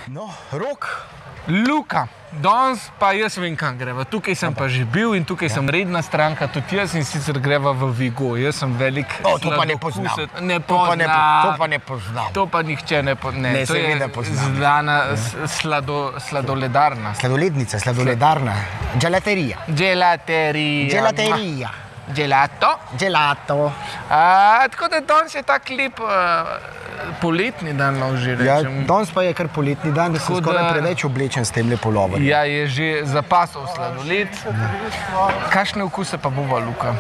No, Rok. Luka, danes pa jaz vem, kam greva. Tukaj sem pa že bil in tukaj sem redna stranka, tudi jaz in sicer greva v Vigo. Jaz sem velik to pa ne poznam. To pa ne poznam. To pa nihče ne pozna. Ne, seveda poznam. Znana sladoledarna. Sladolednica, sladoledarna. Gelaterija. Gelaterija. Gelato. Gelato. Tako da danes je tak lep poletni dan, lahko že rečem. Ja, danes pa je kar poletni dan, da sem skoraj preveč oblečen s tem lepolovem. Ja, je že zapasov sladoled. Kakšne okuse pa bova, Luka?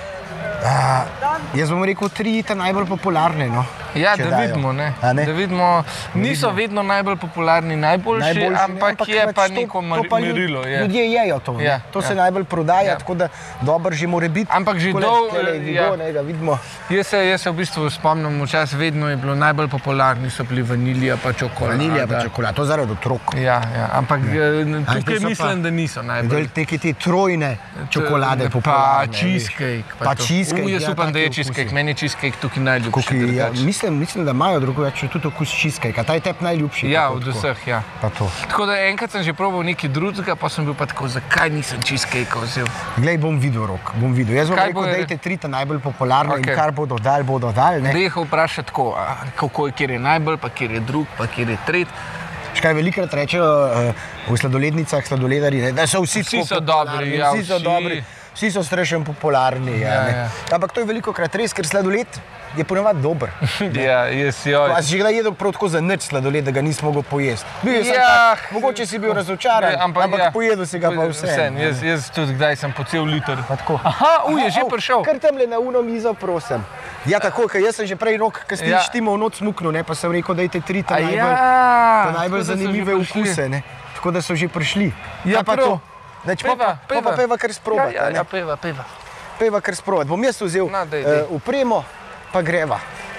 Jaz bom rekel, 3 najbolj popularne, no. Ja, da vidimo, ne? Da vidimo, niso vedno najbolj popularni najboljši, ampak je pa neko merilo. Ljudje jejo to, to se najbolj prodaja, tako da dobro že more biti. Ampak že vidimo. Jaz se v bistvu spomnim, včasih vedno je bilo najbolj popularni, so bili vanilija pa čokolada. Vanilija pa čokolada, to zaradi otrok. Ja, ampak tukaj mislim, da niso najbolj. Te trojne čokolade popularne. Pa cheesecake. Pa cheesecake. Jaz upam, da je cheesecake, meni je cheesecake tukaj najljubši. Mislim, da imajo drugače tudi okus cheesecake, ta je tebi najljubši. Ja, od vseh, ja. Pa to. Tako da enkrat sem že probal nekaj drugega, pa sem bil pa tako, zakaj nisem cheesecake vzel? Glej, bom videl, Rok, bom videl. Jaz bom rekel, dajte 3 najbolj popularne in kar bodo dali, ne? Dejho vpraša tako, kjer je najbolj, pa kjer je drug, pa kjer je tret. Škaj velikrat rečejo v sladolednicah, sladoledari, da so vsi dobri, ja, vsi so strašno popularni. Ampak to je velikokrat res, ker sladoled je ponavadi dober. Ja, jaz jo. A si že kdaj jedel prav tako za nič sladoled, da ga nisi mogel pojesti? Mogoče si bil razočaran, ampak pojedel si ga pa vse. Jaz tudi kdaj sem po cel liter. Aha, je že prišel. Kar tamle na uno mizo, prosim. Ja, tako, ker jaz sem že prej, Rok, ker si štimo v noč smuknil, pa sem rekel, dajte 3 najbolj zanimive okuse, ne. Tako da so že prišli. Ja, prav. Peva kar sprobati. Ja, peva. Peva kar sprobati. Bom jaz vzel upremo, pa greva.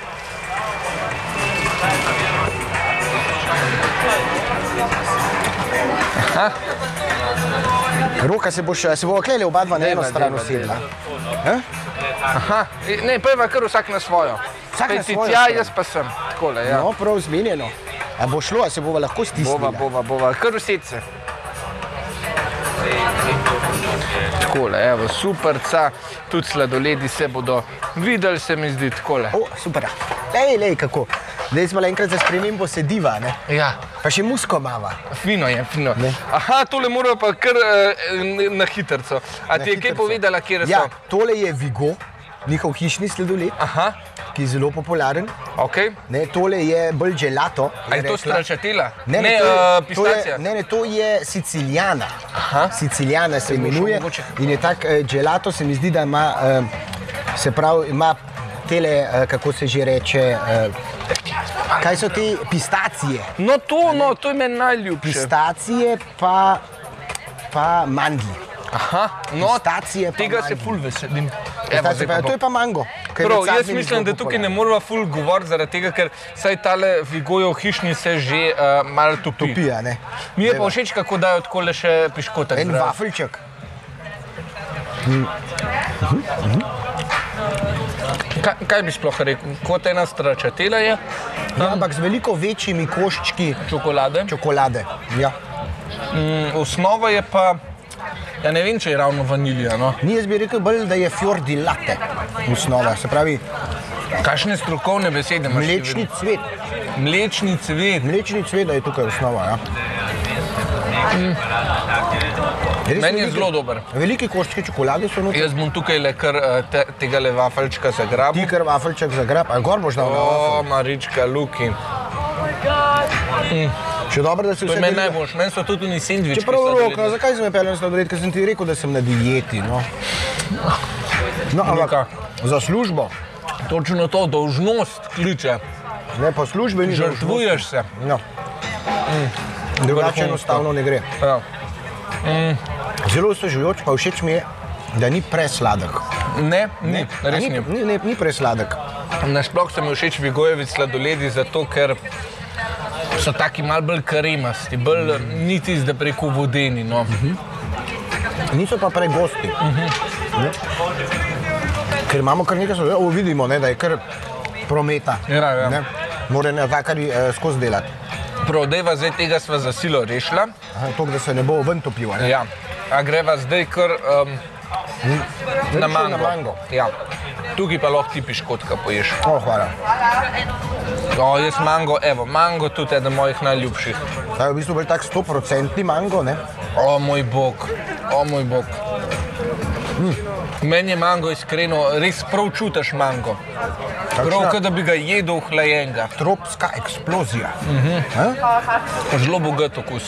Roka se bo klele oba dva na eno stran usedla. Aha, ne, peva kar vsak na svojo. Vsak na svojo. Tja, jaz pa sem. Takole, ja. No, prav zmenjeno. A bo šlo, a se bova lahko stisnila? Bova, kar usedce. Takole, evo, superca, tudi sladoledi se bodo videli, se mi zdi takole. Super. Lej, kako. Zdaj smo enkrat za spremembo sediva, ne? Ja. Pa še musko mava. Fino je, fino. Aha, tole morajo pa kar na hitrco. A ti je kaj povedala, kjer so? Ja, tole je Vigo, njihov hišni sladoled, ki je zelo popularen. Tole je bolj gelato. A je to stracciatella? Ne, pistacija? Ne, to je Sicilijana. Sicilijana se imenuje in je tak gelato, se mi zdi, da ima, se pravi, ima tele, kako se že reče, kaj so te pistacije? No, to je meni najljubše. Pistacije pa mandli. Aha, no, pistacije pa tega se ful veselim. To je pa mango. Prav, jaz mislim, da tukaj ne morava ful govoriti zaradi tega, ker saj tale Vigojev hišni se že malo topi. Topija, ne. Mi je pa všeč, kako dajo takole še piškotek. En vafelček. Kaj bi sploh rekel? Kot ena stracciatella je? Ampak z veliko večjimi koščki čokolade. Ja. Osnova je pa, ja ne vem, če je ravno vanilija, no. Jaz bi rekel bolj, da je fior di latte osnova, se pravi... Kakšne strokovne besede imaš? Mlečni cvet. Mlečni cvet. Mlečni cvet, da je tukaj osnova, ja. Meni je zelo dober. Veliki koščki čokolade so noter. Jaz bom tukaj le kar tega vafelčka zagrabil. Ti kar vafelček zagrab, ali gor boš dal na vafel? Marička, Luki. Še dobro, da si vse... To je meni najboljš, meni so tudi sendvički. Čeprav, Rok, zakaj sem me peljal na sladoled, ker sem ti rekel, da sem na dieti, no. No, ampak za službo. Točno to, dolžnost kliče. Ne, pa službe ni dolžnost. Žrtvuješ se. No. Drugače enostavno ne gre. Ja. Zelo osvežujoč, pa všeč mi je, da ni presladek. Ne, res ni. Ni presladek. Nasploh so mi všeč Vigojevi sladoledi, zato ker so taki malo bolj kremasti, bolj niti zdaj preko vodeni, no. Niso pa pregosti. Ker imamo kar nekaj sladoled, vidimo, da je kar prometa. Ja. More natakari skozi delati. Prav, dejva zdaj tega sva za silo rešila. To, da se ne bo ven topil, ne? Ja. A greva zdaj kar na mango. Ja. Tukaj pa lahko ti piškotka poješ. Hvala. Jaz mango, evo, mango tudi eden mojih najljubših. To je v bistvu bolj tak 100% mango, ne? O moj bog. Meni je mango iskreno, res prav čutiš mango. Prav, kot da bi ga jedel hlajenega. Tropska eksplozija. Zelo bogat okus.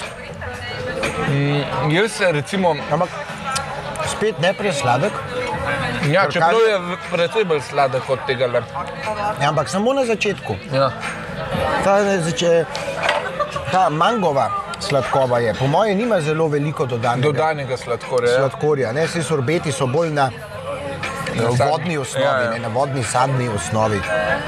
Jaz recimo... Ampak spet ne presladek. Ja, čeprav je precej bolj sladek od tega. Ampak samo na začetku. Ja. Ta mangova sladkova je, po moje nima zelo veliko dodanega sladkorja. Vsi sorbeti so bolj na vodni osnovi, na vodni sadni osnovi.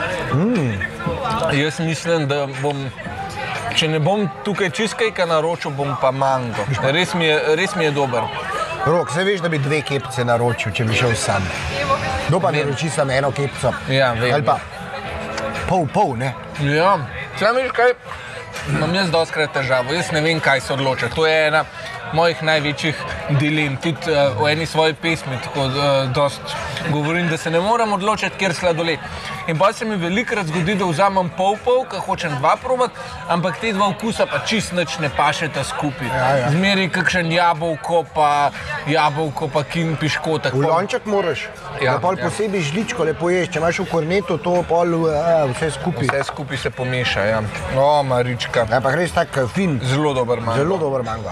Jaz mislim, da bom, če ne bom tukaj cheesecake naročil, bom pa mango. Res mi je dober. Rok, se veš, da bi 2 kepce naročil, če bi šel sam. Kdo pa naroči sam 1 kepco? Ja, vem. Ali pa pol, ne? Ja, sam veš kaj? Imam jaz dostkrat težavo, jaz ne vem, kaj se odloča. To je ena mojih največjih dilem. Tudi v eni svoji pesmi tako dost govorim, da se ne moram odločiti, kjer sladoled. In pa se mi velikrat zgodi, da vzamem pol, ker hočem 2 probati, ampak te 2 okusa pa čist nič ne pašeta skupaj. Zmeri kakšen jabolko pa kin piškotek. V lonček moraš, da pol posebej žličko lepo ješ. Če imaš v kornetu, to pol vse skupaj. Vse skupaj se pomeša, ja. Marička. Ampak res tak fin. Zelo dober mango. Zelo dober mango.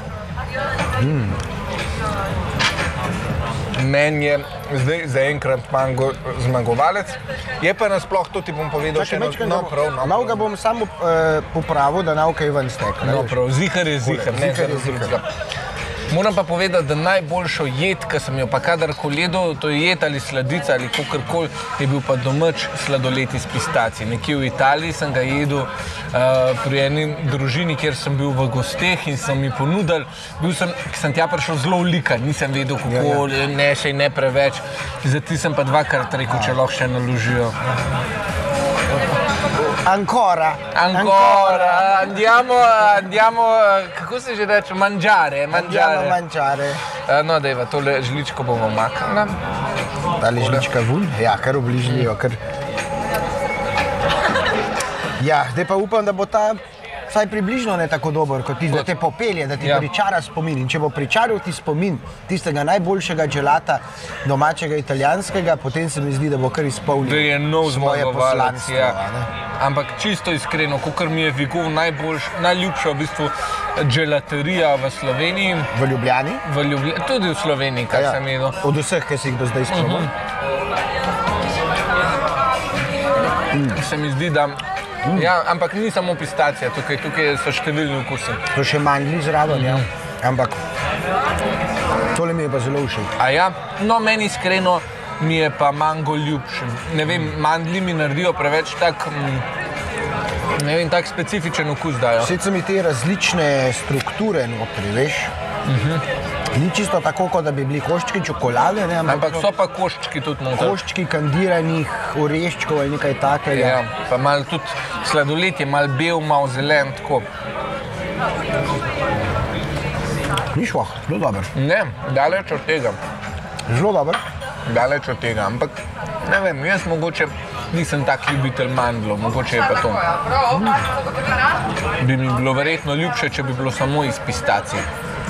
Meni je zdaj zaenkrat mango zmagovalec. Je pa nasploh, to ti bom povedal še eno. Malo ga bom samo popravil, da navkaj ven stek. No prav, zihar je zihar. Moram pa povedati, da najboljšo jed, ki sem jo pa kadarkoli jedel, to je jed ali sladica ali kakorkoli, je bil pa domač sladoled iz pistacij. Nekje v Italiji sem ga jedel pri eni družini, kjer sem bil v gosteh in so mi ponudili. Sem tja prišel zelo vlikan, nisem vedel kako, ne še in ne preveč. Zdaj sem pa 2krat rekel, če lahko še naložijo. Ancora, andiamo, kako se že reče, mangiare. No, dejva, tole žličko bomo maknili. Ali žlička vun? Ja, kar obližnijo, kar... Ja, zdaj pa upam, da bo ta vsaj približno ne tako dober, kot ti, da te popelje, da ti pričara spomin. In če bo pričaral ti spomin tistega najboljšega gelata domačega italijanskega, potem se mi zdi, da bo kar izpolnil svoje poslanstvo. Ampak čisto iskreno, kakor mi je Vigov najljubša v bistvu gelaterija v Sloveniji. V Ljubljani? Tudi v Sloveniji, kar sem jedel. Od vseh, ki si jih do zdaj sprobal? Se mi zdi, da... Ja, ampak ni samo pistacija, tukaj so številni okusi. To še mandlji zraven, ja. Ampak tole mi je pa zelo všeč. A ja? No, meni iskreno mi je pa mango ljubši. Ne vem, mandlji mi naredijo preveč tak specifičen okus dajo. Vse so mi te različne strukture notri, veš? Ni čisto tako, kot da bi bili koščki čokolade, ne? Ampak so pa koščki tudi noter. Koščki kandiranih oreščkov ali nekaj takega. Ja, pa malo tudi sladoled je malo bel, malo zelen, tako. Ni šloh, zelo dober. Ne, daleč od tega. Zelo dober. Daleč od tega, ampak ne vem, jaz mogoče nisem tak ljubitelj mandlov, mogoče je pa to. Bi mi bilo verjetno ljubše, če bi bilo samo iz pistacij.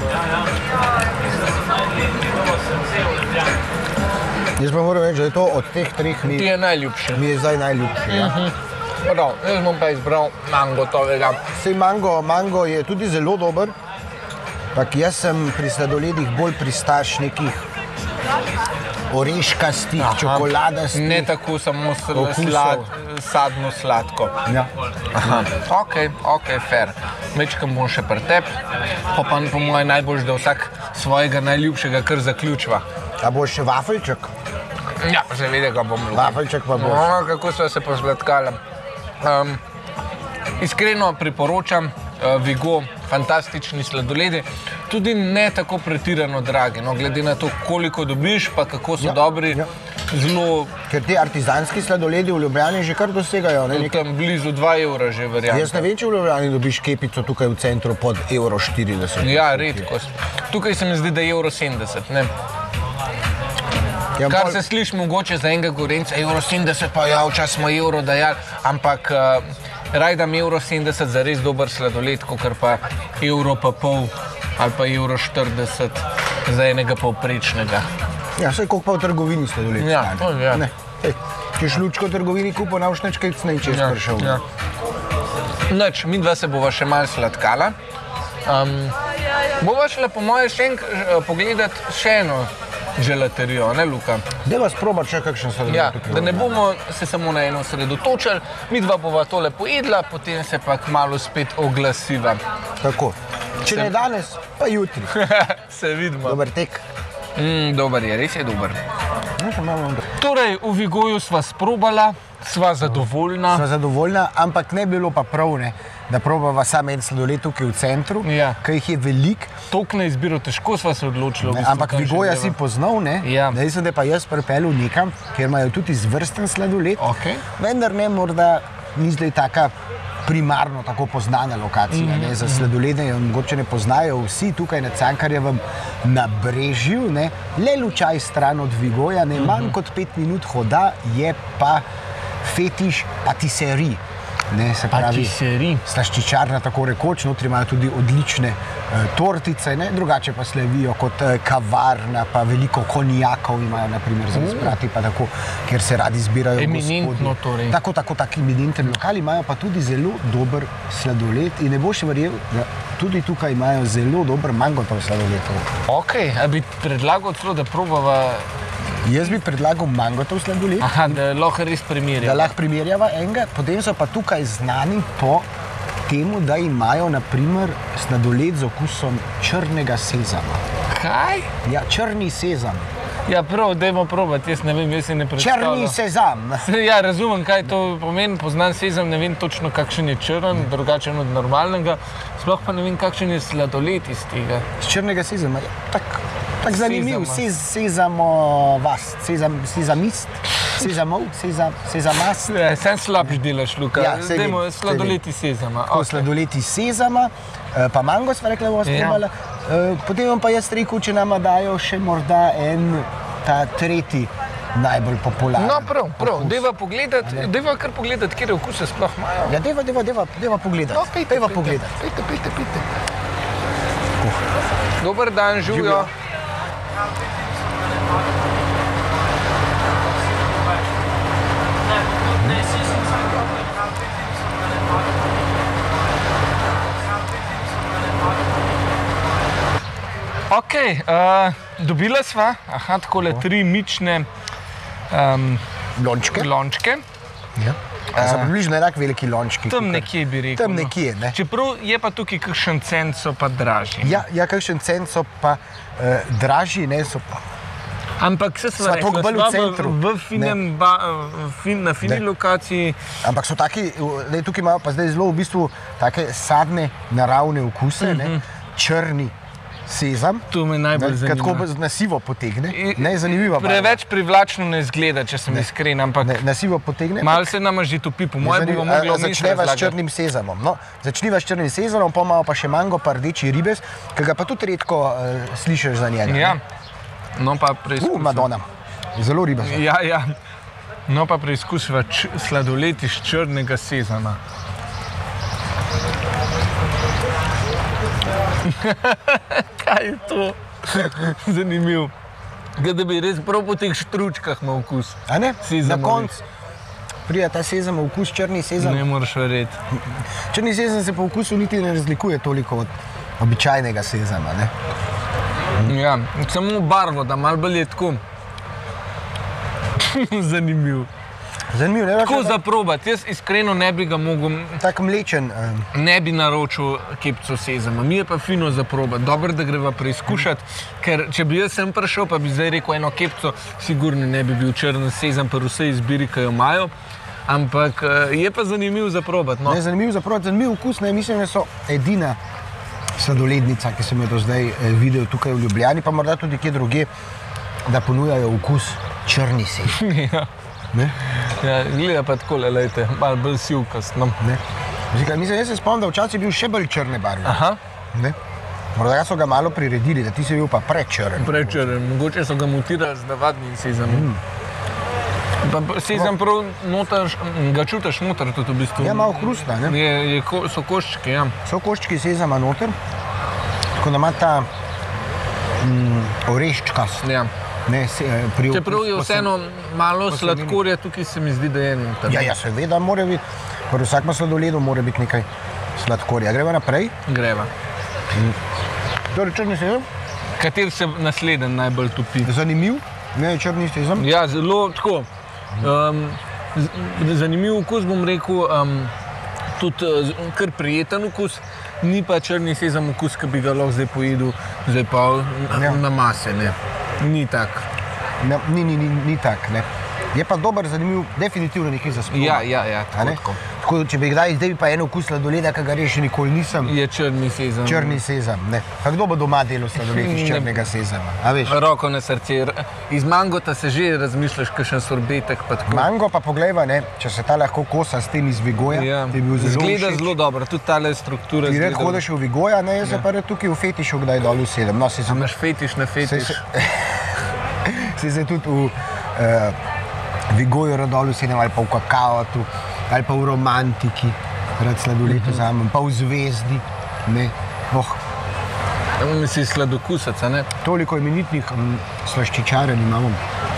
Jaz pa moram reči, da je to od teh 3 Ti je najljubši. Mi je zdaj najljubši, ja. Prav, jaz bom pa izbral mango tovega. Sej mango je tudi zelo dober, tak jaz sem pri sladoledih bolj pristaš nekih oreškastih, čokoladastih. Ne tako samo sadno sladko. Ja. Ok, fair. Mečkam bom še pri tebi, pa po moje najboljš, da vsak svojega najljubšega kar zaključva. A boš še vafelček? Ja, seveda ga bom ljubim. Vafelček pa boš. No, kako sva se posladkala. Iskreno priporočam Vigo fantastični sladoledi, tudi ne tako pretirano dragi, no, glede na to, koliko dobiš, pa kako so dobri, zelo... Ker ti artizanski sladoledi v Ljubljani že kar dosegajo, ne? Tam blizu 2 evra že verjamem. Jaz ne vem, če v Ljubljani dobiš kepico tukaj v centru pod €40. Ja, redkost. Tukaj se mi zdi, da je €70, ne? Ja, Kar se sliši mogoče za enega Gorenjca, €70, pa ja, včasih smo evro dajali, ampak raj dam €70 za res dober sladoled, kakor pa €1,50 ali pa €40 za enega povprečnega. Ja, saj koliko pa v trgovini sladoled Ja, stane. to ja. Ne. Če šlučko v trgovini kupo, na všneč ne čez prišel. Ja. Noč, midva se bova še malo sladkala. Bova šla po moje še pogledati še eno želaterijo, ne Luka? Deva sprobati še kakšen sladoled. Ja, tukaj. da ne bomo se samo na eno osredotočili, midva bova tole pojedla, potem se pa kmalu spet oglasiva. Tako. Če ne danes, pa jutri. Se vidimo. Dober tek. Dober je, res je dober. No, še malo dobro. Torej, v Vigoju sva sprobala, sva zadovoljna. Sva zadovoljna, ampak ne bilo pa prav, ne, da probava samo en sladoled tukaj v centru, Ja. ker jih je veliko. Toliko na izbiro, težko sva se odločila. v bistvu, Ampak kam še Vigoja greva. si poznal, ne? Ja. Da sem te pa jaz pripeljal nekam, kjer imajo tudi izvrsten sladoled. Okej. Vendar ne, morda ni zdaj taka primarno tako poznana lokacija. Ne? Za sladolede jo mogoče ne poznajo vsi tukaj na Cankarjevem nabrežju, ne? Le lučaj stran od Vigoja, ne manj kot 5 minut hoda, je pa Fetiš patisserie. Ne, se pravi, Patisserie. slaščičarna tako rekoč, notri imajo tudi odlične tortice, ne? Drugače pa slavijo kot kavarna, pa veliko konjakov imajo, naprimer, za izbrati, pa tako, kjer se radi zbirajo Eminentno gospodi. torej. Tak eminenten lokal, imajo pa tudi zelo dober sladoled in ne boš verjel, da tudi tukaj imajo zelo dober mangotov sladoled. Ok, a bi predlagal celo, da probava... Jaz bi predlagal mangotov sladoled, Aha, da lahko res da primerjava. lahko primerjava enega, potem so pa tukaj znani po temu, da imajo naprimer sladoled z okusom črnega sezama. Kaj? Ja, črni sezam. Ja, prav, dajmo probati, jaz ne vem, jaz si ne predstavljam. Črni sezam. Ja, razumem, kaj to pomeni, poznam sezam, ne vem točno, kakšen je črn, drugačen od normalnega, sploh pa ne vem, kakšen je sladoled iz tega. Z črnega sezama. Ja, tak zanimiv. Sezamo vas, sezamist, sezamast. Ja, sem slabš delaš, Luka. Ja, saj Dajmo vem, sladoled iz sezama. Tako sladoled iz sezama, pa mango sva rekla, bomo spremljala. Potem vam pa jaz rekel, če nama dajo še morda en ta tretji najbolj popularen. No, prav, dajva pogledati, dajva kar pogledati, kje okuse sploh imajo. Ja, deva pogledati. No, pejte, Deva pejte. pogledati. Pejte. Dober dan, živijo. Ok, dobila sva, takole 3 mične lončke. Ja. Za približno enak veliki lončki. Tam nekje bi rekel. Tam nekje, ne. Čeprav je pa tukaj kakšen cent so pa dražji. Ja, kakšen cent so pa dražji, ne, so pa. Ampak se sva rekla, toliko bolj v centru. v finem, na fini lokaciji. Ampak so taki, tukaj imajo pa zdaj zelo v bistvu take sadne, naravne okuse, ne, črni sezam. To me najbolj zanima. Tako na sivo potegne. Ne, zanimiva barva. Preveč privlačno ne izgleda, če sem iskren, ampak Na sivo potegne. malo se nama že topi, po mojem bomo mogli Začneva s črnim sezamom. No, začniva s črnim sezamom, pa imamo pa še mango, pa rdeči ribez, ki ga pa tudi redko slišiš za njega. Ja, no pa preizkusiva. Madonna. Zelo ribez. Ja. No pa preizkusiva sladoled iz črnega sezama. Kaj je to? Zanimiv. Da bi res prav po teh štručkah imel okus. A ne? Sezamovi. Na koncu pride ta sezam, okus črni sezam. Ne moreš verjeti. Črni sezam se po okusu niti ne razlikuje toliko od običajnega sezama. Ne? Ja, samo barvo, da malo bolj je tako. Zanimiv. Zanimivo, ne? Tako za probati. Jaz iskreno ne bi ga mogel, Tak mlečen. ne bi naročil kepco sezama. Mi je pa fino za probati. Dobro, da greva preizkušati, ker če bi jaz sem prišel, pa bi zdaj rekel eno kepco, sigurno ne bi bil črn sezam, pa vse izbiri, ki jo imajo. Ampak je pa zanimiv za probati. No. Ne, zanimiv za probati, zanimiv okus. Ne? Mislim, da so edina sladolednica, ki sem jo do zdaj videl tukaj v Ljubljani, pa morda tudi kje drugje, da ponujajo okus črni sezam. Ja. Ja, gleda pa tako, lejte, malo bolj sivkast. No. Mislim, jaz se spomnim, da včasih je bil še bolj črne barve. Aha. Ne? Morda so ga malo priredili, da ti si bil pa prečrn. Prečrn, mogoče so ga mutirali z navadnim sezamom. Sezam prav noter, ga čutiš noter tudi v bistvu. Ja, malo hrusta, ne? So koščki, ja. So koščki sezama noter, tako da ima ta oreščkast. Ja. Čeprav je vseeno malo sladkorja, tukaj se mi zdi, da je noter. Ja, seveda mora biti, pri vsakem sladoledu mora biti nekaj sladkorja. Greva naprej? Greva. Torej, črni sezam? Kater se naslednji najbolj topi? Zanimiv, ne črni sezam? Ja, zelo tako. Zanimiv okus, bom rekel, tudi kar prijeten okus, ni pa črni sezam okus, ki bi ga lahko zdaj pojedel, zdaj pa na mase, ne. Ni tak. Ni tak, ne. Je pa dober, zanimiv, definitivno nekaj za sproma. Ja, tako. Tako, če bi zdaj bi pa eno okus sladoleda, ki ga res še nikoli nisem. Je črni sezam. Črni sezam, ne. Pa kdo bo doma delal sladoled iz črnega sezama, a veš? Roko na srce. Iz mangota se že razmišljaš, kakšen sorbetek pa tako. Mango pa poglejva, ne, če se ta lahko kosa s tem iz Vigoja, ti je bil zelo všeč. Zgleda zelo dobro, tudi tale struktura zgleda. Ti red hodiš v Vigoja, ne, jaz se pa tukaj v fetišu kdaj dol usedem. No, imaš fetiš na fetiš. Si se tudi v Vigoju rad dol usedem, ali pa v Kakavotu, ali pa v Romantiki, rad sladoled vzamem, pa v Zvezdi, ne. Si sladokusac, ne? Toliko imenitnih slaščičaren imamo.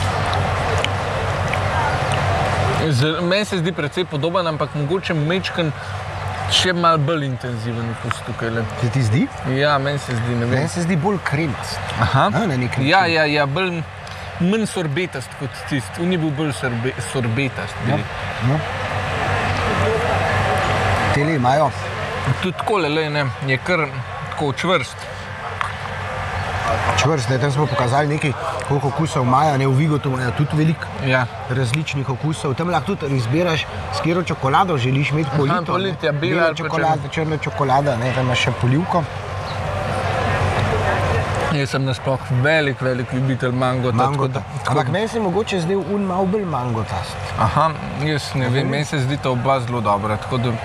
Meni se zdi precej podoben, ampak mogoče mečken še malo bolj intenziven okus tukaj. Se ti zdi? Ja, meni se zdi, ne vem. Meni se zdi bolj kremast. Aha. Na nek način. Ja, manj sorbetast kot tist. On je bil bolj sorbetast. No. Tele imajo? Tudi takole, ne, je kar tako čvrst. Čvrst, ne, tam smo pokazali nekaj, koliko okusov imajo, ne, v Vigotu imajo tudi veliko različnih okusov. Tam lahko tudi izbiraš, s katero čokolado želiš imeti polito. Aha, politja, bela čokolada, črna čokolada, ne, tam imaš še polivko. Jaz sem nasploh velik ljubitelj mangota. Ampak meni se mogoče zdaj malo bolj mangotast. Aha, jaz ne vem, meni se zdi ta oba zelo dobra, tako da...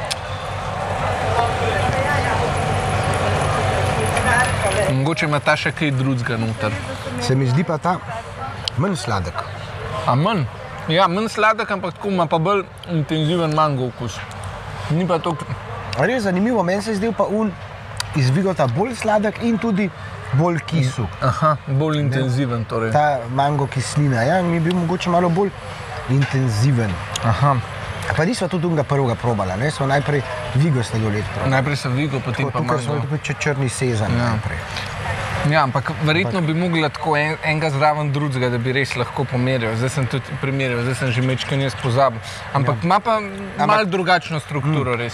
Mogoče ima ta še kaj drugega noter. Se mi zdi pa ta manj sladek. A manj? Ja, manj sladek, ampak tako ima pa bolj intenziven mango okus. Ni pa to... Res zanimivo, meni se zdi pa iz Vigota bolj sladek in tudi bolj kisel. Aha, bolj intenziven torej. Ta mango kislina, ja, mi je bil mogoče malo bolj intenziven. Aha. Pa nismo tudi tega prvega probala, ne? Smo najprej Vigo sladoled probali. Najprej sem Vigo, potem pa mango. Tukaj smo tudi črni sezam najprej. Ja, ampak verjetno bi mogla tako enega zraven drugega, da bi res lahko pomerjal. Zdaj sem tudi primerjal, zdaj sem že mečken jaz pozabil. Ampak ima pa malo drugačno strukturo res.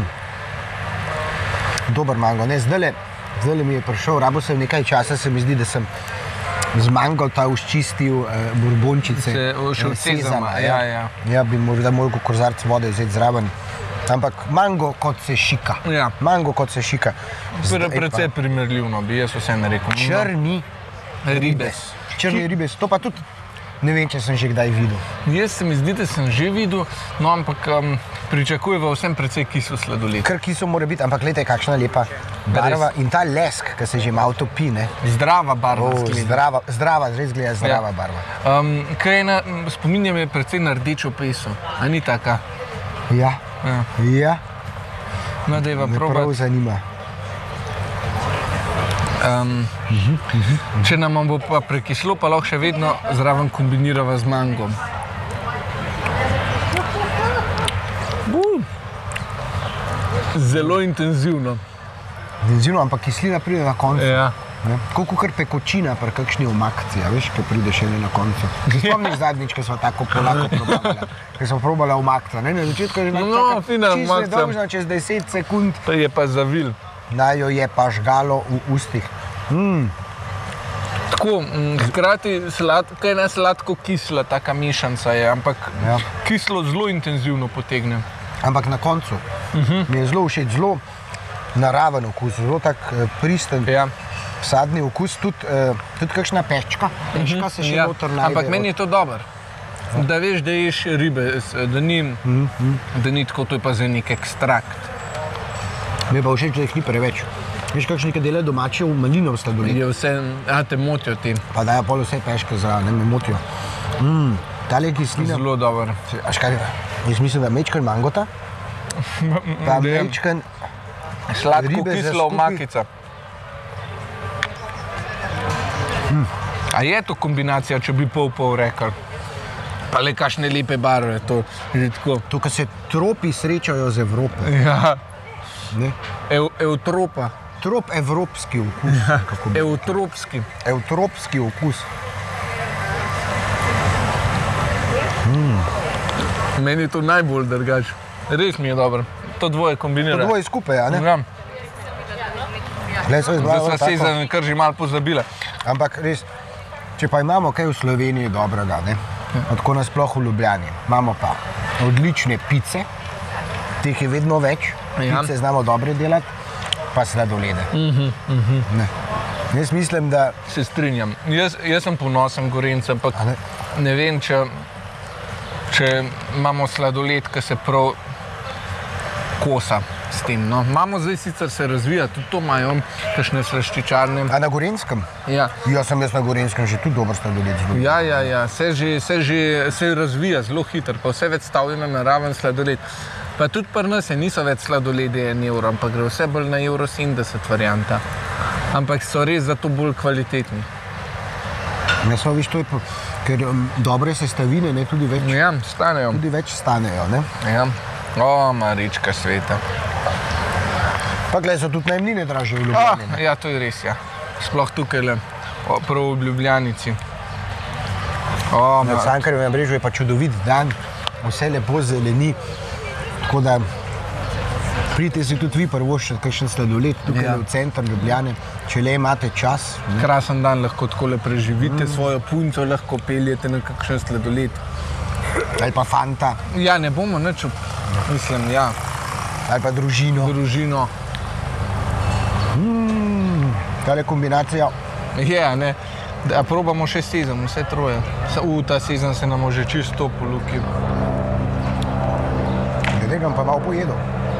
Dober mango, ne, zdajle mi je prišel, rabo sem nekaj časa, se mi zdi, da sem z mangota vzčistil burbončice sezama. Ja, bi morda moral kozarc vode vzeti zraven. Ampak mango kot se šika. Ja. Mango kot se šika. Precej primerljivno, bi jaz vseeno rekel. Črni ribes. Črni ribes, to pa tudi ne vem, če sem že kdaj videl. Jaz se mi zdi, da sem že videl, no ampak pričakujeva vsem precej kisel sladoled. Kar kisel mora biti, ampak gledajte, kakšna lepa barva. In ta lesk, ki se že malo topi, ne. Zdrava barva zgleda. Zdrava, res gleda zdrava barva. Spominja me precej na rdečo peso, a ni taka? Ja. No, dajva probat. Me prav zanima. Če nam bo pa prekislo, pa lahko še vedno zraven kombinirava z mangom. Zelo intenzivno. Intenzivno, ampak kislina pride na koncu. Ja. Koliko kar pekočina pri kakšni omakci, veš, ki pride še na koncu. Spomniš zadnjič, ko smo tako polako probala, ko smo probala omakca. Na začetku je že čisto nedolžna, čez 10 sekund. To je pa zavil. Naj jo je pa žgalo v ustih. Tako, hkrati kaj ne sladko-kisla, taka mešanca je, ampak kislo zelo intenzivno potegne. Ampak na koncu mi je zelo všeč, zelo naraven okus, zelo tak pristen. Ja. Sadni okus, tudi kakšna pečka se še noter najde. Ampak meni je to dobro, da veš, da ješ ribe, da ni tako, to je pa za nek ekstrakt. Mi pa všeč, da jih ni preveč. Veš, kakšne nekaj delajo domače v malinov sladoled. Je vse, te motijo ti. Pa dajo pol vse peške zraven, me motijo. Tale kislina. Zelo dobro. Jaz mislim, da mečken mangota, pa mečken sladko kislo makica. A je to kombinacija, če bi pol rekel? Pa le kakšne lepe barve, to je tako. To, ko se tropi srečajo z Evropo. Ja. Ne? Eutropa. Trop evropski okus. Eutropski. Eutropski okus. Meni je to najbolj drugače. Res mi je dobro. To dvoje kombinira. To dvoje skupaj, a ne? Ja. Da sva sezam kar že malo pozabila. Ampak res, če pa imamo kaj v Sloveniji dobrega, ne? Tako nasploh v Ljubljani, imamo pa odlične pice, teh je vedno več, pice znamo dobre delati, pa sladolede. Jaz mislim, da... Se strinjam. Jaz sem ponosen Gorenjca, ampak ne vem, če imamo sladoled, ki se prav kosa s tem. No. Imamo zdaj sicer se razvija, tudi to imajo kakšne slaščičarne. A na Gorenjskem? Ja. Jaz sem na Gorenjskem že tudi dober sladoled. Ja, se razvija zelo hitro, pa vse več stavljeno naraven sladoled. Pa tudi pri nas niso več sladoledi 1 evro, ampak gre vse bolj na evro 70 varianta. Ampak so res zato bolj kvalitetni. Ne so, viš, to je, ker dobre sestavine tudi več, stanejo. Tudi več stanejo, ne? Ja. O, Marička sveta. Pa glej, so tudi najemnine dražje v Ljubljani. Ja, to je res, ja. Sploh tukaj, prav v Ljubljanici. Na Cankarjevem nabrežju je pa čudovit dan, vse lepo zeleni, tako da pridite si tudi vi prvoščiti kakšen sladoled tukaj v center Ljubljane, če le imate čas. Krasen dan lahko takole preživite, svojo punco lahko peljete na kakšen sladoled. Ali pa fanta. Ja, ne bomo nič, mislim, ja. Ali pa družino. Družino. Tale kombinacija. Je, ne. Da probamo še sezam, vse troje. Ta sezam se nam že čisto po luki. Gledam pa malo pojedo.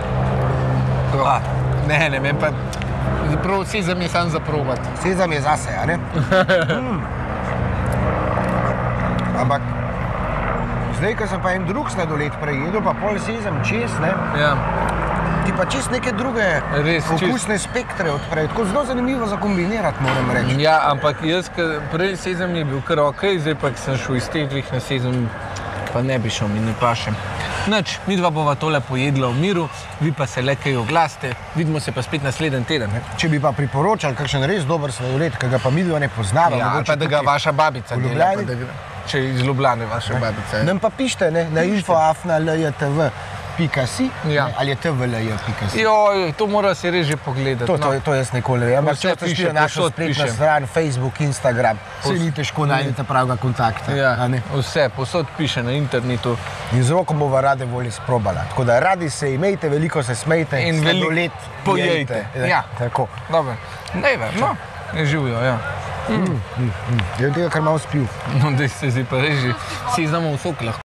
Ne, men pa prav sezam je sam za probat. Sezam je zase, a ne? Ampak zdaj, ko sem pa en drug sladoled prejedel, pa pol sezam čez, ne? Ja. Ti pa čist neke druge okusne spektre odprej. Tako zelo zanimivo za kombinirati, moram reči. Ja, ampak jaz, prej sezam je bil kar okej, zdaj pa sem šel iz teh dveh na sezam, pa ne bi šel, mi ne paše. Nič, mi dva bova tole pojedla v miru, vi pa se le kaj oglasite, vidimo se pa spet naslednji teden. Če bi pa priporočali kakšen res dober sladoled, ki ga pa midva ne poznava. Ja, pa da ga vaša babica dela. Če iz Ljubljane vaša babica. Nam pa pište na info@ljtv.si ali je tvlj.si. Joj, to mora si res že pogledati. To jaz nikoli ne vem. Ampak če piše našo spletno stran, Facebook, Instagram, se ni težko najdete pravega kontakta. Vse, posod piše na internetu. In z roko bova rade volje sprobala. Tako da radi se imejte, veliko se smejte in sladoled pojejte. Ja, tako. Dobro. Ne vem, no, ne živijo, ja. Je od tega, kar malo spil. No, da se zdaj pa reži, si znamo v sok lahko.